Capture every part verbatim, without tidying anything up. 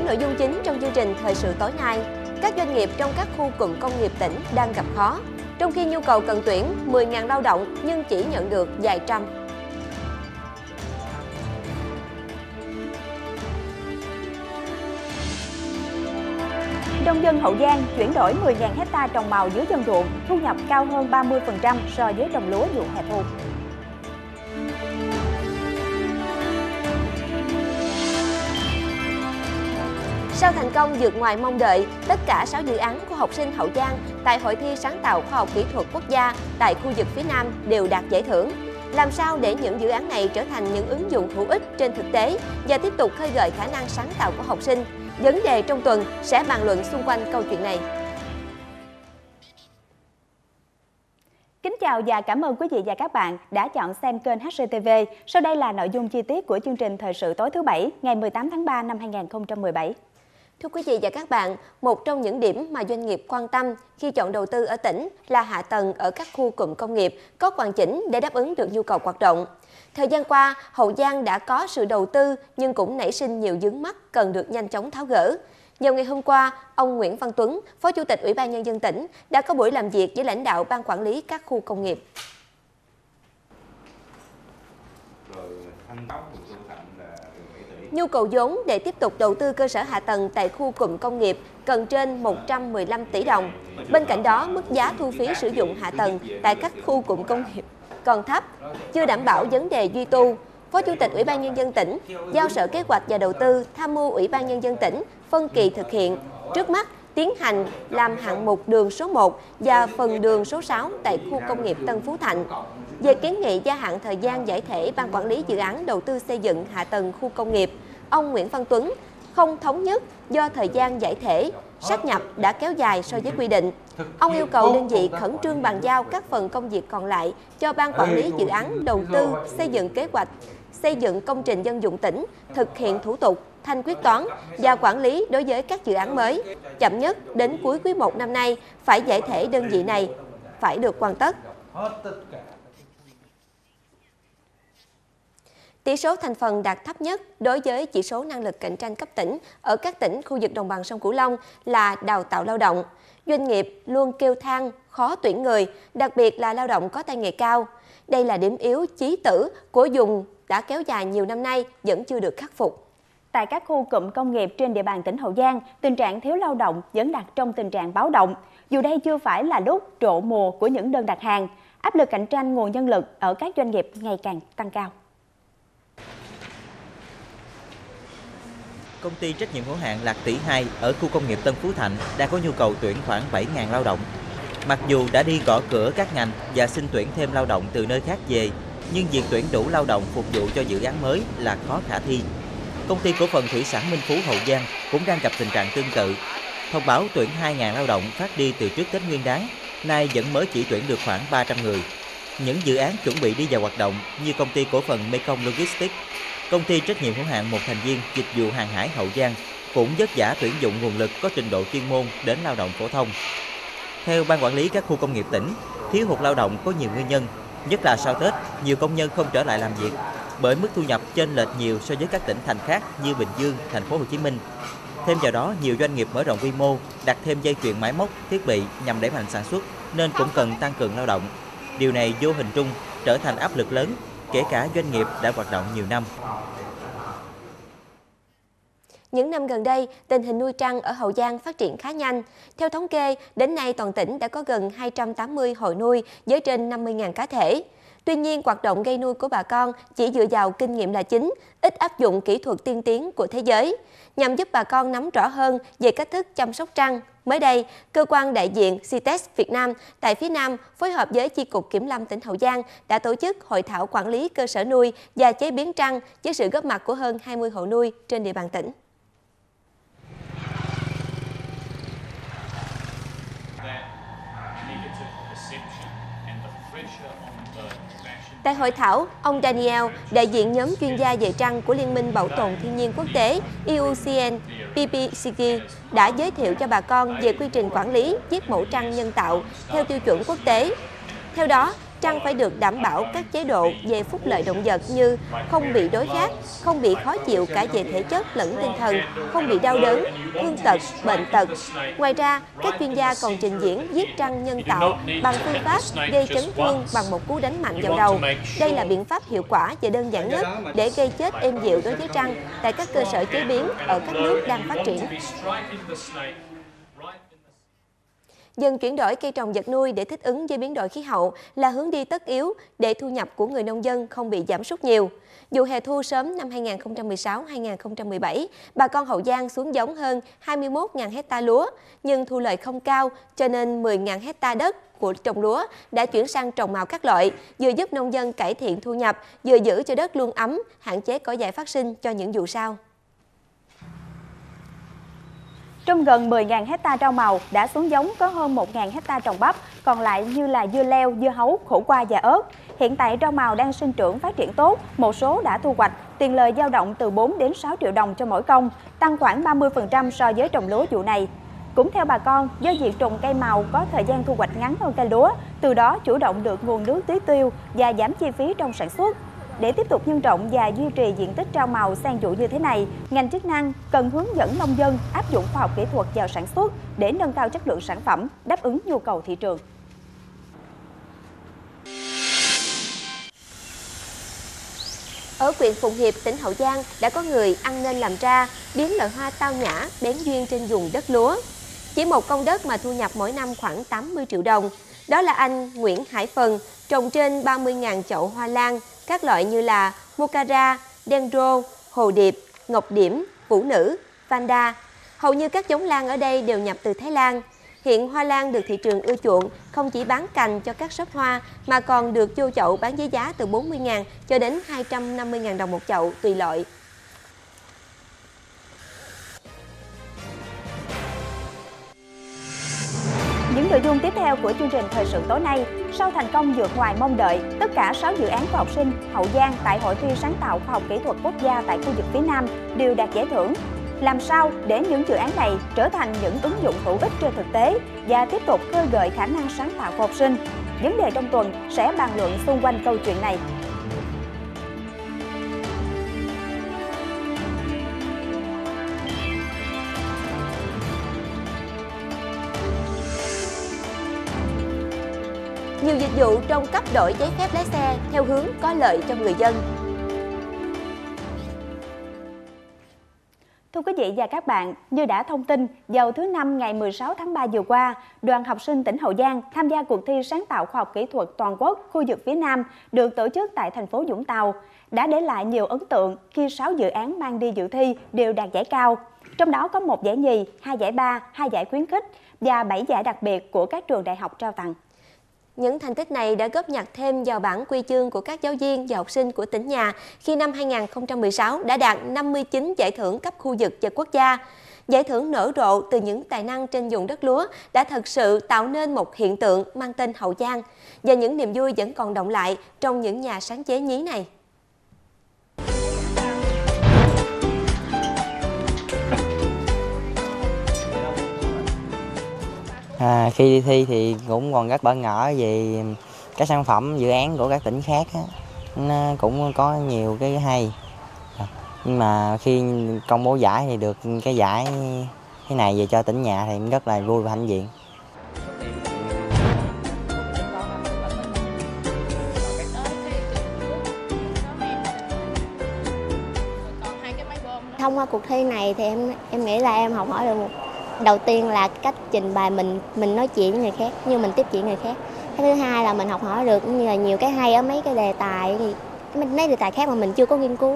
nội dung chính trong chương trình thời sự tối nay, các doanh nghiệp trong các khu cụm công nghiệp tỉnh đang gặp khó, trong khi nhu cầu cần tuyển mười nghìn lao động nhưng chỉ nhận được vài trăm. Nông dân Hậu Giang chuyển đổi mười nghìn hectare trồng màu dưới chân ruộng, thu nhập cao hơn ba mươi phần trăm so với trồng lúa vụ hè thu. Sau thành công vượt ngoài mong đợi, tất cả sáu dự án của học sinh Hậu Giang tại Hội thi sáng tạo khoa học kỹ thuật quốc gia tại khu vực phía Nam đều đạt giải thưởng. Làm sao để những dự án này trở thành những ứng dụng hữu ích trên thực tế và tiếp tục khơi gợi khả năng sáng tạo của học sinh? Vấn đề trong tuần sẽ bàn luận xung quanh câu chuyện này. Kính chào và cảm ơn quý vị và các bạn đã chọn xem kênh hát xê tê vê. Sau đây là nội dung chi tiết của chương trình thời sự tối thứ Bảy, ngày mười tám tháng ba năm hai nghìn không trăm mười bảy. Thưa quý vị và các bạn, một trong những điểm mà doanh nghiệp quan tâm khi chọn đầu tư ở tỉnh là hạ tầng ở các khu cụm công nghiệp có hoàn chỉnh để đáp ứng được nhu cầu hoạt động. Thời gian qua, Hậu Giang đã có sự đầu tư nhưng cũng nảy sinh nhiều vướng mắc cần được nhanh chóng tháo gỡ. Vào ngày hôm qua, ông Nguyễn Văn Tuấn, Phó Chủ tịch Ủy ban Nhân dân tỉnh, đã có buổi làm việc với lãnh đạo ban quản lý các khu công nghiệp. Nhu cầu vốn để tiếp tục đầu tư cơ sở hạ tầng tại khu cụm công nghiệp cần trên một trăm mười lăm tỷ đồng. Bên cạnh đó, mức giá thu phí sử dụng hạ tầng tại các khu cụm công nghiệp còn thấp, chưa đảm bảo vấn đề duy tu. Phó Chủ tịch Ủy ban Nhân dân tỉnh giao Sở Kế hoạch và Đầu tư tham mưu Ủy ban Nhân dân tỉnh phân kỳ thực hiện. Trước mắt, tiến hành làm hạng mục đường số một và phần đường số sáu tại khu công nghiệp Tân Phú Thạnh. Về kiến nghị gia hạn thời gian giải thể ban quản lý dự án đầu tư xây dựng hạ tầng khu công nghiệp, ông Nguyễn Văn Tuấn không thống nhất do thời gian giải thể, sát nhập đã kéo dài so với quy định. Ông yêu cầu đơn vị khẩn trương bàn giao các phần công việc còn lại cho ban quản lý dự án đầu tư xây dựng kế hoạch, xây dựng công trình dân dụng tỉnh, thực hiện thủ tục, thanh quyết toán và quản lý đối với các dự án mới. Chậm nhất đến cuối quý một năm nay phải giải thể đơn vị này, phải được hoàn tất. Tỷ số thành phần đạt thấp nhất đối với chỉ số năng lực cạnh tranh cấp tỉnh ở các tỉnh khu vực đồng bằng sông Cửu Long là đào tạo lao động. Doanh nghiệp luôn kêu than khó tuyển người, đặc biệt là lao động có tay nghề cao. Đây là điểm yếu chí tử của vùng đã kéo dài nhiều năm nay vẫn chưa được khắc phục. Tại các khu cụm công nghiệp trên địa bàn tỉnh Hậu Giang, tình trạng thiếu lao động vẫn đặt trong tình trạng báo động. Dù đây chưa phải là lúc trổ mùa của những đơn đặt hàng, áp lực cạnh tranh nguồn nhân lực ở các doanh nghiệp ngày càng tăng cao. Công ty trách nhiệm hữu hạn Lạc Tỷ hai ở khu công nghiệp Tân Phú Thạnh đã có nhu cầu tuyển khoảng bảy nghìn lao động. Mặc dù đã đi gõ cửa các ngành và xin tuyển thêm lao động từ nơi khác về, nhưng việc tuyển đủ lao động phục vụ cho dự án mới là khó khả thi. Công ty cổ phần thủy sản Minh Phú Hậu Giang cũng đang gặp tình trạng tương tự. Thông báo tuyển hai nghìn lao động phát đi từ trước Tết Nguyên đán, nay vẫn mới chỉ tuyển được khoảng ba trăm người. Những dự án chuẩn bị đi vào hoạt động như công ty cổ phần Mekong Logistics, công ty trách nhiệm hữu hạn một thành viên dịch vụ hàng hải Hậu Giang cũng vất vả tuyển dụng nguồn lực có trình độ chuyên môn đến lao động phổ thông. Theo ban quản lý các khu công nghiệp tỉnh, thiếu hụt lao động có nhiều nguyên nhân, nhất là sau Tết, nhiều công nhân không trở lại làm việc bởi mức thu nhập chênh lệch nhiều so với các tỉnh thành khác như Bình Dương, thành phố Hồ Chí Minh. Thêm vào đó, nhiều doanh nghiệp mở rộng quy mô, đặt thêm dây chuyền máy móc, thiết bị nhằm đẩy mạnh sản xuất nên cũng cần tăng cường lao động. Điều này vô hình trung trở thành áp lực lớn, kể cả doanh nghiệp đã hoạt động nhiều năm. Những năm gần đây, tình hình nuôi trăng ở Hậu Giang phát triển khá nhanh. Theo thống kê, đến nay toàn tỉnh đã có gần hai trăm tám mươi hộ nuôi với trên năm mươi nghìn cá thể. Tuy nhiên, hoạt động gây nuôi của bà con chỉ dựa vào kinh nghiệm là chính, ít áp dụng kỹ thuật tiên tiến của thế giới. Nhằm giúp bà con nắm rõ hơn về cách thức chăm sóc trăng, mới đây, cơ quan đại diện xê i tê e ét Việt Nam tại phía Nam phối hợp với Chi cục Kiểm lâm tỉnh Hậu Giang đã tổ chức hội thảo quản lý cơ sở nuôi và chế biến trăng với sự góp mặt của hơn hai mươi hộ nuôi trên địa bàn tỉnh. Tại hội thảo, ông Daniel, đại diện nhóm chuyên gia về trăng của Liên minh Bảo tồn Thiên nhiên Quốc tế i u xê en pê pê xê tê đã giới thiệu cho bà con về quy trình quản lý giết mổ trăng nhân tạo theo tiêu chuẩn quốc tế. Theo đó, trăng phải được đảm bảo các chế độ về phúc lợi động vật như không bị đói khát, không bị khó chịu cả về thể chất lẫn tinh thần, không bị đau đớn, thương tật, bệnh tật. Ngoài ra, các chuyên gia còn trình diễn giết trăng nhân tạo bằng phương pháp gây chấn thương bằng một cú đánh mạnh vào đầu. Đây là biện pháp hiệu quả và đơn giản nhất để gây chết êm dịu đối với trăng tại các cơ sở chế biến ở các nước đang phát triển. Dần chuyển đổi cây trồng vật nuôi để thích ứng với biến đổi khí hậu là hướng đi tất yếu để thu nhập của người nông dân không bị giảm sút nhiều. Vụ hè thu sớm năm hai nghìn không trăm mười sáu hai nghìn không trăm mười bảy, bà con Hậu Giang xuống giống hơn hai mươi mốt nghìn hecta lúa, nhưng thu lợi không cao cho nên mười nghìn hecta đất của trồng lúa đã chuyển sang trồng màu các loại, vừa giúp nông dân cải thiện thu nhập, vừa giữ cho đất luôn ấm, hạn chế cỏ dại phát sinh cho những vụ sau. Trong gần mười nghìn hecta rau màu đã xuống giống có hơn một nghìn hecta trồng bắp, còn lại như là dưa leo, dưa hấu, khổ qua và ớt. Hiện tại rau màu đang sinh trưởng phát triển tốt, một số đã thu hoạch, tiền lời dao động từ bốn đến sáu triệu đồng cho mỗi công, tăng khoảng ba mươi phần trăm so với trồng lúa vụ này. Cũng theo bà con, do việc trồng cây màu có thời gian thu hoạch ngắn hơn cây lúa, từ đó chủ động được nguồn nước tưới tiêu và giảm chi phí trong sản xuất. Để tiếp tục nhân rộng và duy trì diện tích rau màu sang vụ như thế này, ngành chức năng cần hướng dẫn nông dân áp dụng khoa học kỹ thuật vào sản xuất để nâng cao chất lượng sản phẩm, đáp ứng nhu cầu thị trường. Ở huyện Phụng Hiệp, tỉnh Hậu Giang đã có người ăn nên làm ra, biến loại hoa tao nhã, bén duyên trên vùng đất lúa. Chỉ một công đất mà thu nhập mỗi năm khoảng tám mươi triệu đồng. Đó là anh Nguyễn Hải Phần, trồng trên ba mươi nghìn chậu hoa lan, các loại như là Mocara, Dendro, Hồ Điệp, Ngọc Điểm, Vũ Nữ, Vanda. Hầu như các giống lan ở đây đều nhập từ Thái Lan. Hiện hoa lan được thị trường ưa chuộng, không chỉ bán cành cho các shop hoa mà còn được vô chậu bán với giá từ bốn mươi nghìn cho đến hai trăm năm mươi nghìn đồng một chậu tùy loại. Những nội dung tiếp theo của chương trình thời sự tối nay, sau thành công vượt ngoài mong đợi, tất cả sáu dự án của học sinh Hậu Giang tại Hội thi sáng tạo khoa học kỹ thuật quốc gia tại khu vực phía Nam đều đạt giải thưởng. Làm sao để những dự án này trở thành những ứng dụng hữu ích trên thực tế và tiếp tục khơi gợi khả năng sáng tạo của học sinh? Vấn đề trong tuần sẽ bàn luận xung quanh câu chuyện này. Nhiều dịch vụ trong cấp đổi giấy phép lái xe theo hướng có lợi cho người dân. Thưa quý vị và các bạn, như đã thông tin, vào thứ Năm ngày mười sáu tháng ba vừa qua, đoàn học sinh tỉnh Hậu Giang tham gia cuộc thi sáng tạo khoa học kỹ thuật toàn quốc khu vực phía Nam được tổ chức tại thành phố Vũng Tàu, đã để lại nhiều ấn tượng khi sáu dự án mang đi dự thi đều đạt giải cao. Trong đó có một giải nhì, hai giải ba, hai giải khuyến khích và bảy giải đặc biệt của các trường đại học trao tặng. Những thành tích này đã góp nhặt thêm vào bảng huy chương của các giáo viên và học sinh của tỉnh nhà khi năm hai nghìn không trăm mười sáu đã đạt năm mươi chín giải thưởng cấp khu vực và quốc gia. Giải thưởng nở rộ từ những tài năng trên vùng đất lúa đã thật sự tạo nên một hiện tượng mang tên Hậu Giang, và những niềm vui vẫn còn đọng lại trong những nhà sáng chế nhí này. À, khi đi thi thì cũng còn rất bỡ ngỡ vì các sản phẩm dự án của các tỉnh khác á, nó cũng có nhiều cái hay, nhưng mà khi công bố giải thì được cái giải thế này về cho tỉnh nhà thì cũng rất là vui và hãnh diện. Thông qua cuộc thi này thì em em nghĩ là em học hỏi được một đầu tiên là cách trình bày mình mình nói chuyện với người khác, như mình tiếp chuyện người khác. Cái thứ hai là mình học hỏi được như là nhiều cái hay ở mấy cái đề tài thì mấy đề tài khác mà mình chưa có nghiên cứu.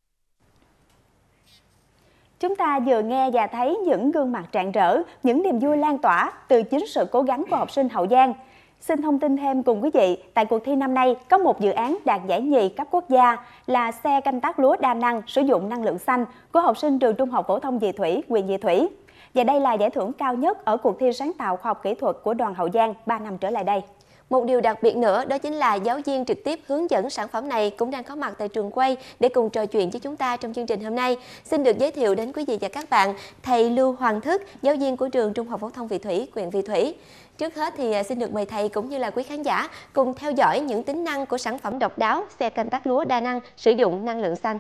Chúng ta vừa nghe và thấy những gương mặt rạng rỡ, những niềm vui lan tỏa từ chính sự cố gắng của học sinh Hậu Giang. Xin thông tin thêm cùng quý vị, tại cuộc thi năm nay có một dự án đạt giải nhì cấp quốc gia là xe canh tác lúa đa năng sử dụng năng lượng xanh của học sinh trường Trung học phổ thông Vị Thủy, huyện Vị Thủy. Và đây là giải thưởng cao nhất ở cuộc thi sáng tạo khoa học kỹ thuật của đoàn Hậu Giang ba năm trở lại đây. Một điều đặc biệt nữa đó chính là giáo viên trực tiếp hướng dẫn sản phẩm này cũng đang có mặt tại trường quay để cùng trò chuyện với chúng ta trong chương trình hôm nay. Xin được giới thiệu đến quý vị và các bạn thầy Lưu Hoàng Thức, giáo viên của trường Trung học phổ thông Vị Thủy, huyện Vị Thủy. Trước hết thì xin được mời thầy cũng như là quý khán giả cùng theo dõi những tính năng của sản phẩm độc đáo xe canh tác lúa đa năng sử dụng năng lượng xanh.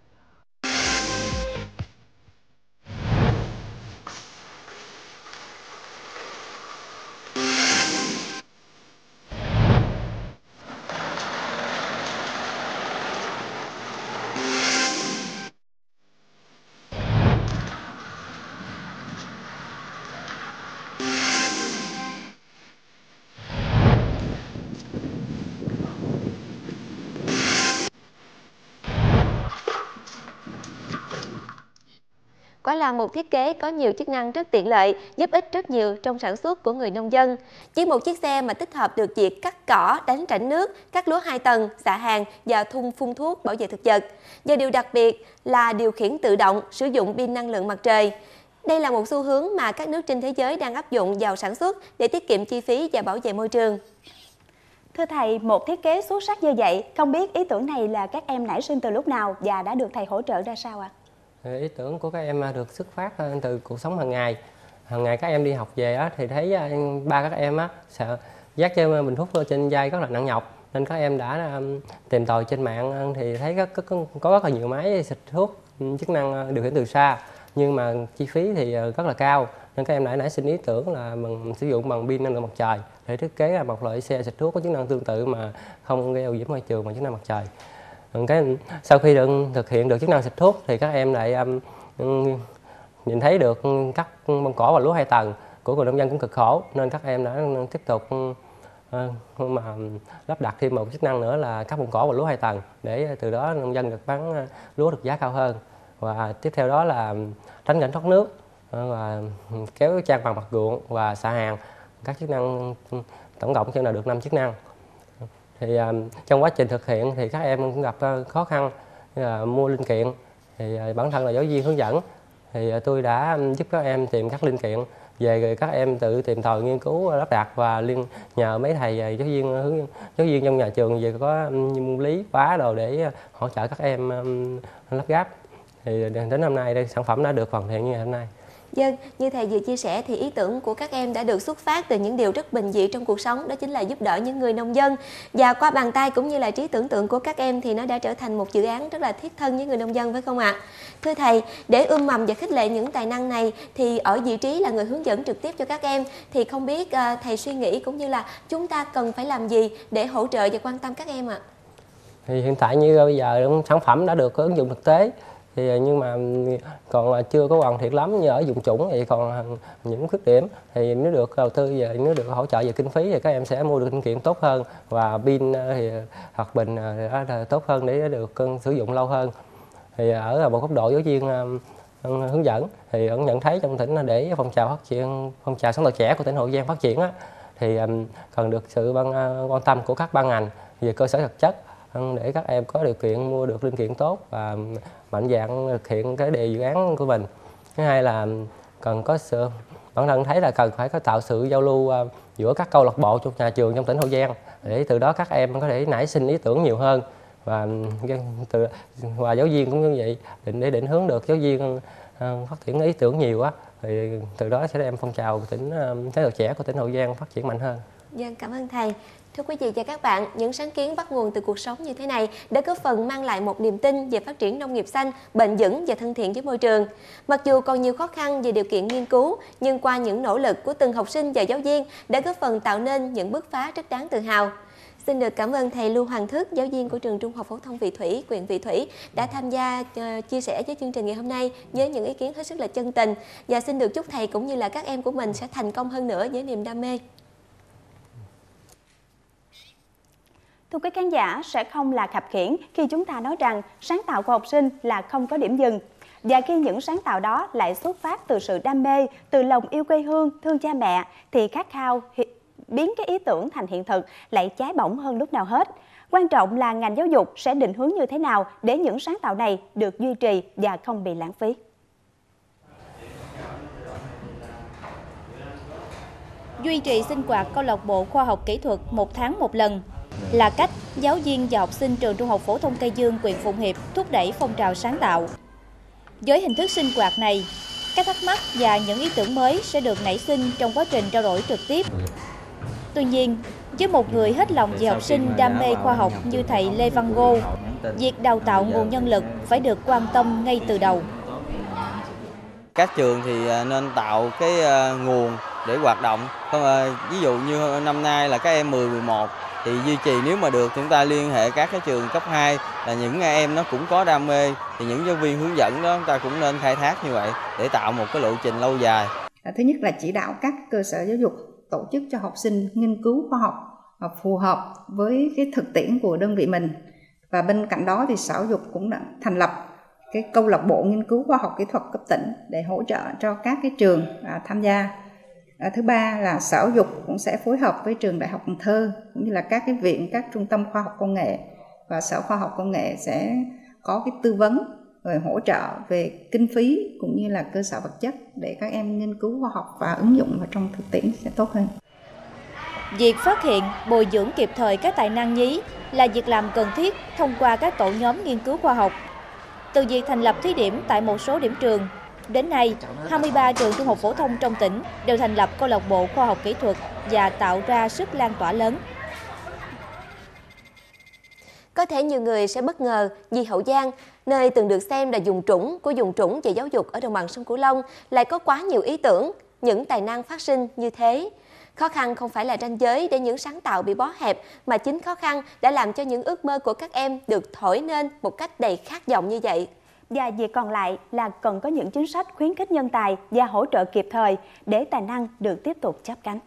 Quả là một thiết kế có nhiều chức năng rất tiện lợi, giúp ích rất nhiều trong sản xuất của người nông dân. Chỉ một chiếc xe mà tích hợp được việc cắt cỏ, đánh rãnh nước, cắt lúa hai tầng, xạ hàng và thun phun thuốc bảo vệ thực vật. Và điều đặc biệt là điều khiển tự động, sử dụng pin năng lượng mặt trời. Đây là một xu hướng mà các nước trên thế giới đang áp dụng vào sản xuất để tiết kiệm chi phí và bảo vệ môi trường. Thưa thầy, một thiết kế xuất sắc như vậy, không biết ý tưởng này là các em nảy sinh từ lúc nào và đã được thầy hỗ trợ ra sao ạ? Ý tưởng của các em được xuất phát từ cuộc sống hàng ngày. Hàng ngày các em đi học về á, thì thấy ba các em á, sợ dắt cho bình thuốc trên vai rất là nặng nhọc. Nên các em đã tìm tòi trên mạng thì thấy có, có, có rất là nhiều máy xịt thuốc chức năng điều khiển từ xa. Nhưng mà chi phí thì rất là cao. Nên các em đã nảy sinh ý tưởng là bằng, sử dụng bằng pin năng lượng mặt trời để thiết kế là một loại xe xịt thuốc có chức năng tương tự mà không gây ô nhiễm môi trường bằng chức năng mặt trời. Cái, sau khi được, thực hiện được chức năng xịt thuốc thì các em lại um, nhìn thấy được cắt bông cỏ và lúa hai tầng của người nông dân cũng cực khổ, nên các em đã tiếp tục uh, mà lắp đặt thêm một chức năng nữa là cắt bông cỏ và lúa hai tầng để từ đó nông dân được bán lúa được giá cao hơn. Và tiếp theo đó là tránh rãnh thoát nước và kéo trang bằng mặt ruộng và xạ hàng. Các chức năng tổng cộng trên là được năm chức năng. Thì uh, trong quá trình thực hiện thì các em cũng gặp uh, khó khăn như là mua linh kiện. Thì uh, bản thân là giáo viên hướng dẫn thì uh, tôi đã um, giúp các em tìm các linh kiện về, rồi các em tự tìm tòi nghiên cứu lắp đặt và liên nhờ mấy thầy uh, giáo viên hướng giáo viên trong nhà trường về có um, lý hóa đồ để uh, hỗ trợ các em um, lắp ráp. Thì đến hôm nay đây sản phẩm đã được hoàn thiện như ngày hôm nay. Dân, như thầy vừa chia sẻ thì ý tưởng của các em đã được xuất phát từ những điều rất bình dị trong cuộc sống, đó chính là giúp đỡ những người nông dân. Và qua bàn tay cũng như là trí tưởng tượng của các em thì nó đã trở thành một dự án rất là thiết thân với người nông dân, phải không ạ? Thưa thầy, để ươm mầm và khích lệ những tài năng này thì ở vị trí là người hướng dẫn trực tiếp cho các em thì không biết uh, thầy suy nghĩ cũng như là chúng ta cần phải làm gì để hỗ trợ và quan tâm các em ạ? Thì hiện tại như bây giờ sản phẩm đã được ứng dụng thực tế. Thì nhưng mà còn chưa có hoàn thiện lắm, như ở vùng trũng thì còn những khuyết điểm. Thì nếu được đầu tư về, nếu được hỗ trợ về kinh phí thì các em sẽ mua được linh kiện tốt hơn và pin thì hoặc bình tốt hơn để được sử dụng lâu hơn. Thì ở một góc độ giáo viên hướng dẫn thì vẫn nhận thấy trong tỉnh là để phong trào phát triển, phong trào sáng tạo trẻ của tỉnh Hậu Giang phát triển á, thì cần được sự quan tâm của các ban ngành về cơ sở vật chất để các em có điều kiện mua được linh kiện tốt và mạnh dạn thực hiện cái đề dự án của mình. Thứ hai là cần có sự, bản thân thấy là cần phải có tạo sự giao lưu giữa các câu lạc bộ trong nhà trường trong tỉnh Hậu Giang để từ đó các em có thể nảy sinh ý tưởng nhiều hơn, và từ và giáo viên cũng như vậy, định để định hướng được giáo viên phát triển ý tưởng nhiều á, thì từ đó sẽ đem phong trào tỉnh sáng tạo trẻ của tỉnh Hậu Giang phát triển mạnh hơn. Vâng, cảm ơn thầy. Thưa quý vị và các bạn, những sáng kiến bắt nguồn từ cuộc sống như thế này đã góp phần mang lại một niềm tin về phát triển nông nghiệp xanh, bền vững và thân thiện với môi trường. Mặc dù còn nhiều khó khăn về điều kiện nghiên cứu, nhưng qua những nỗ lực của từng học sinh và giáo viên đã góp phần tạo nên những bứt phá rất đáng tự hào. Xin được cảm ơn thầy Lưu Hoàng Thức, giáo viên của trường Trung học phổ thông Vị Thủy, huyện Vị Thủy đã tham gia uh, chia sẻ với chương trình ngày hôm nay với những ý kiến hết sức là chân tình, và xin được chúc thầy cũng như là các em của mình sẽ thành công hơn nữa với niềm đam mê. Thưa quý khán giả, sẽ không là khập khiễng khi chúng ta nói rằng sáng tạo của học sinh là không có điểm dừng. Và khi những sáng tạo đó lại xuất phát từ sự đam mê, từ lòng yêu quê hương, thương cha mẹ, thì khát khao biến cái ý tưởng thành hiện thực lại cháy bỏng hơn lúc nào hết. Quan trọng là ngành giáo dục sẽ định hướng như thế nào để những sáng tạo này được duy trì và không bị lãng phí. Duy trì sinh hoạt câu lạc bộ khoa học kỹ thuật một tháng một lần là cách giáo viên và học sinh trường Trung học phổ thông Cây Dương, huyện Phụng Hiệp thúc đẩy phong trào sáng tạo. Với hình thức sinh hoạt này, các thắc mắc và những ý tưởng mới sẽ được nảy sinh trong quá trình trao đổi trực tiếp. Tuy nhiên, với một người hết lòng vì học sinh đam mê khoa học như thầy Lê Văn Ngô, việc đào tạo nguồn nhân lực phải được quan tâm ngay từ đầu. Các trường thì nên tạo cái nguồn để hoạt động. Ví dụ như năm nay là các em mười, mười một thì duy trì, nếu mà được chúng ta liên hệ các cái trường cấp hai là những em nó cũng có đam mê, thì những giáo viên hướng dẫn đó chúng ta cũng nên khai thác như vậy để tạo một cái lộ trình lâu dài. Thứ nhất là chỉ đạo các cơ sở giáo dục tổ chức cho học sinh nghiên cứu khoa học phù hợp với cái thực tiễn của đơn vị mình. Và bên cạnh đó thì Sở Giáo dục cũng đã thành lập cái câu lạc bộ nghiên cứu khoa học kỹ thuật cấp tỉnh để hỗ trợ cho các cái trường à, tham gia. À, thứ ba là Sở Giáo dục cũng sẽ phối hợp với trường Đại học Cần Thơ cũng như là các cái viện, các trung tâm khoa học công nghệ, và Sở Khoa học Công nghệ sẽ có cái tư vấn rồi hỗ trợ về kinh phí cũng như là cơ sở vật chất để các em nghiên cứu khoa học và ứng dụng vào trong thực tiễn sẽ tốt hơn. Việc phát hiện, bồi dưỡng kịp thời các tài năng nhí là việc làm cần thiết thông qua các tổ nhóm nghiên cứu khoa học. Từ việc thành lập thí điểm tại một số điểm trường, đến nay, hai mươi ba trường trung học phổ thông trong tỉnh đều thành lập câu lạc bộ khoa học kỹ thuật và tạo ra sức lan tỏa lớn. Có thể nhiều người sẽ bất ngờ vì Hậu Giang, nơi từng được xem là vùng trũng của vùng trũng về giáo dục ở đồng bằng sông Cửu Long, lại có quá nhiều ý tưởng, những tài năng phát sinh như thế. Khó khăn không phải là ranh giới để những sáng tạo bị bó hẹp, mà chính khó khăn đã làm cho những ước mơ của các em được thổi lên một cách đầy khát vọng như vậy. Và việc còn lại là cần có những chính sách khuyến khích nhân tài và hỗ trợ kịp thời để tài năng được tiếp tục chắp cánh.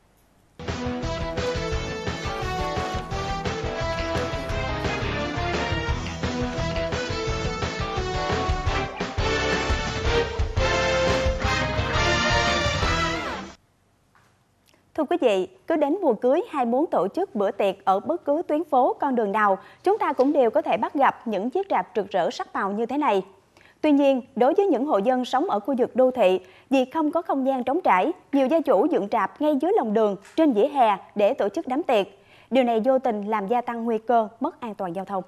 Thưa quý vị, cứ đến mùa cưới hay muốn tổ chức bữa tiệc ở bất cứ tuyến phố, con đường nào, chúng ta cũng đều có thể bắt gặp những chiếc rạp rực rỡ sắc màu như thế này. Tuy nhiên, đối với những hộ dân sống ở khu vực đô thị, vì không có không gian trống trải, nhiều gia chủ dựng rạp ngay dưới lòng đường, trên vỉa hè để tổ chức đám tiệc. Điều này vô tình làm gia tăng nguy cơ mất an toàn giao thông.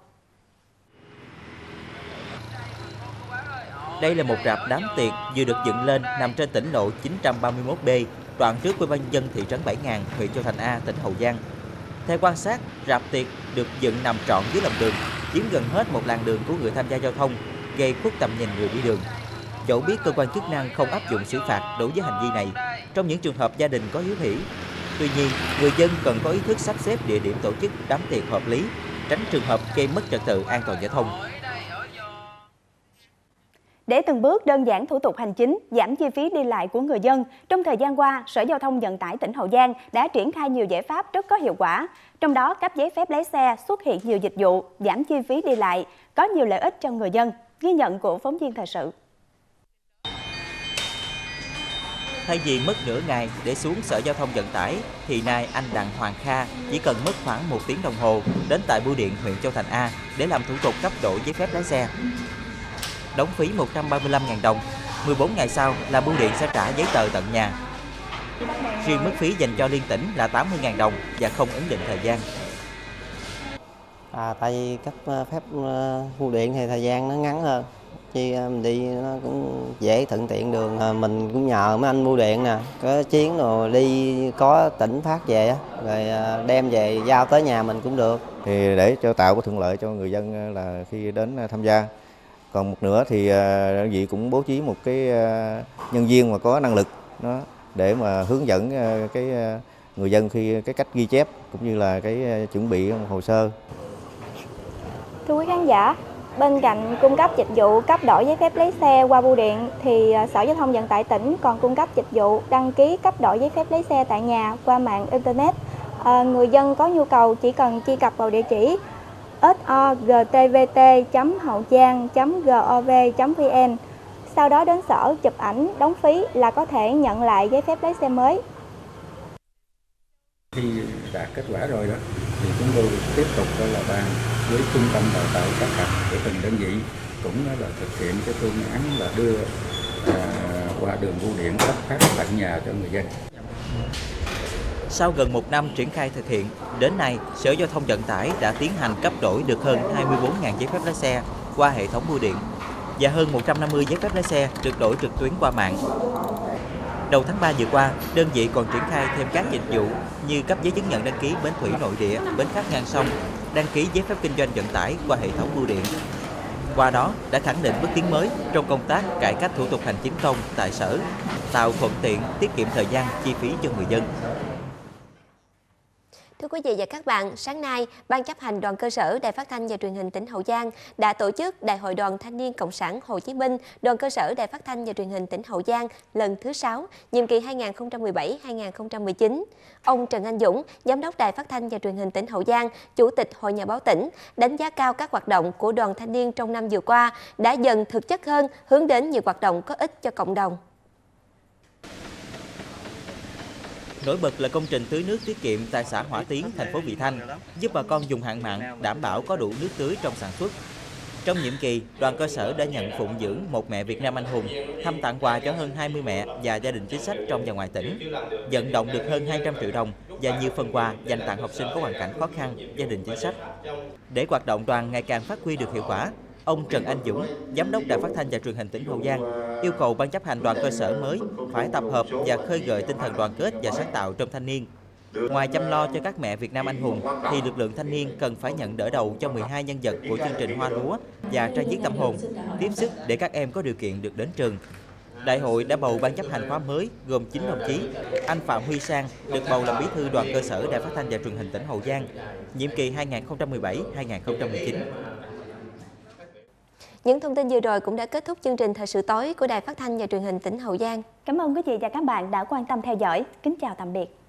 Đây là một rạp đám tiệc vừa được dựng lên nằm trên tỉnh lộ chín trăm ba mươi mốt B, đoạn trước Ủy ban nhân dân thị trấn Bảy Ngàn, huyện Châu Thành A, tỉnh Hậu Giang. Theo quan sát, rạp tiệc được dựng nằm trọn dưới lòng đường, chiếm gần hết một làn đường của người tham gia giao thông, gây khuất tầm nhìn người đi đường. Dẫu biết cơ quan chức năng không áp dụng xử phạt đối với hành vi này trong những trường hợp gia đình có hiếu hỉ, tuy nhiên người dân cần có ý thức sắp xếp địa điểm tổ chức đám tiệc hợp lý, tránh trường hợp gây mất trật tự an toàn giao thông. Để từng bước đơn giản thủ tục hành chính, giảm chi phí đi lại của người dân, trong thời gian qua, Sở Giao thông Vận tải tỉnh Hậu Giang đã triển khai nhiều giải pháp rất có hiệu quả. Trong đó, cấp giấy phép lái xe xuất hiện nhiều dịch vụ, giảm chi phí đi lại, có nhiều lợi ích cho người dân. Ghi nhận của phóng viên thời sự. Thay vì mất nửa ngày để xuống Sở Giao thông Vận tải, thì nay anh Đặng Hoàng Kha chỉ cần mất khoảng một tiếng đồng hồ đến tại bưu điện huyện Châu Thành A để làm thủ tục cấp đổi giấy phép lái xe. Đóng phí một trăm ba mươi lăm nghìn đồng, mười bốn ngày sau là bưu điện sẽ trả giấy tờ tận nhà. Riêng mức phí dành cho liên tỉnh là tám mươi nghìn đồng và không ấn định thời gian. À, tại vì cấp phép bưu điện thì thời gian nó ngắn hơn, chứ mình đi nó cũng dễ thuận tiện đường. À, mình cũng nhờ mấy anh bưu điện nè, có chuyến rồi đi có tỉnh phát về rồi đem về giao tới nhà mình cũng được. Thì để cho tạo cái thuận lợi cho người dân là khi đến tham gia. Còn một nửa thì đơn vị cũng bố trí một cái nhân viên mà có năng lực đó để mà hướng dẫn cái người dân khi cái cách ghi chép cũng như là cái chuẩn bị hồ sơ. Thưa quý khán giả, bên cạnh cung cấp dịch vụ cấp đổi giấy phép lái xe qua bưu điện thì Sở Giao thông Vận tải tỉnh còn cung cấp dịch vụ đăng ký cấp đổi giấy phép lái xe tại nhà qua mạng internet. À, người dân có nhu cầu chỉ cần truy cập vào địa chỉ sorgtvt chấm hậu giang chấm gov chấm vn, sau đó đến sở chụp ảnh đóng phí là có thể nhận lại giấy phép lái xe mới. Khi đạt kết quả rồi đó thì chúng tôi tiếp tục là bàn với trung tâm đào tạo sát hạch của từng đơn vị cũng là thực hiện cái phương án là đưa à, qua đường bưu điện cấp phát tận nhà cho người dân. Sau gần một năm triển khai thực hiện, đến nay, Sở Giao thông Vận tải đã tiến hành cấp đổi được hơn hai mươi bốn nghìn giấy phép lái xe qua hệ thống bưu điện và hơn một trăm năm mươi giấy phép lái xe được đổi trực tuyến qua mạng. Đầu tháng ba vừa qua, đơn vị còn triển khai thêm các dịch vụ như cấp giấy chứng nhận đăng ký bến thủy nội địa, bến khách ngang sông, đăng ký giấy phép kinh doanh vận tải qua hệ thống bưu điện. Qua đó đã khẳng định bước tiến mới trong công tác cải cách thủ tục hành chính công tại Sở, tạo thuận tiện, tiết kiệm thời gian, chi phí cho người dân. Thưa quý vị và các bạn, sáng nay, Ban chấp hành Đoàn cơ sở Đài Phát thanh và Truyền hình tỉnh Hậu Giang đã tổ chức Đại hội Đoàn Thanh niên Cộng sản Hồ Chí Minh, Đoàn cơ sở Đài Phát thanh và Truyền hình tỉnh Hậu Giang lần thứ sáu, nhiệm kỳ hai nghìn không trăm mười bảy đến hai nghìn không trăm mười chín. Ông Trần Anh Dũng, Giám đốc Đài Phát thanh và Truyền hình tỉnh Hậu Giang, Chủ tịch Hội Nhà báo tỉnh, đánh giá cao các hoạt động của đoàn thanh niên trong năm vừa qua đã dần thực chất hơn, hướng đến nhiều hoạt động có ích cho cộng đồng. Nổi bật là công trình tưới nước tiết kiệm tại xã Hỏa Tiến, thành phố Vị Thanh, giúp bà con dùng hạn mặn đảm bảo có đủ nước tưới trong sản xuất. Trong nhiệm kỳ, đoàn cơ sở đã nhận phụng dưỡng một mẹ Việt Nam anh hùng, thăm tặng quà cho hơn hai mươi mẹ và gia đình chính sách trong và ngoài tỉnh, vận động được hơn hai trăm triệu đồng và nhiều phần quà dành tặng học sinh có hoàn cảnh khó khăn, gia đình chính sách. Để hoạt động đoàn ngày càng phát huy được hiệu quả, ông Trần Anh Dũng, Giám đốc Đài Phát thanh và Truyền hình tỉnh Hậu Giang, yêu cầu ban chấp hành đoàn cơ sở mới phải tập hợp và khơi gợi tinh thần đoàn kết và sáng tạo trong thanh niên. Ngoài chăm lo cho các mẹ Việt Nam anh hùng, thì lực lượng thanh niên cần phải nhận đỡ đầu cho mười hai nhân vật của chương trình Hoa Lúa và Trai viết tâm hồn, tiếp sức để các em có điều kiện được đến trường. Đại hội đã bầu ban chấp hành khóa mới gồm chín đồng chí. Anh Phạm Huy Sang được bầu làm bí thư đoàn cơ sở Đài Phát thanh và Truyền hình tỉnh Hậu Giang, nhiệm kỳ hai nghìn không trăm mười bảy đến hai nghìn không trăm mười chín. Những thông tin vừa rồi cũng đã kết thúc chương trình Thời sự tối của Đài Phát thanh và Truyền hình tỉnh Hậu Giang. Cảm ơn quý vị và các bạn đã quan tâm theo dõi. Kính chào tạm biệt.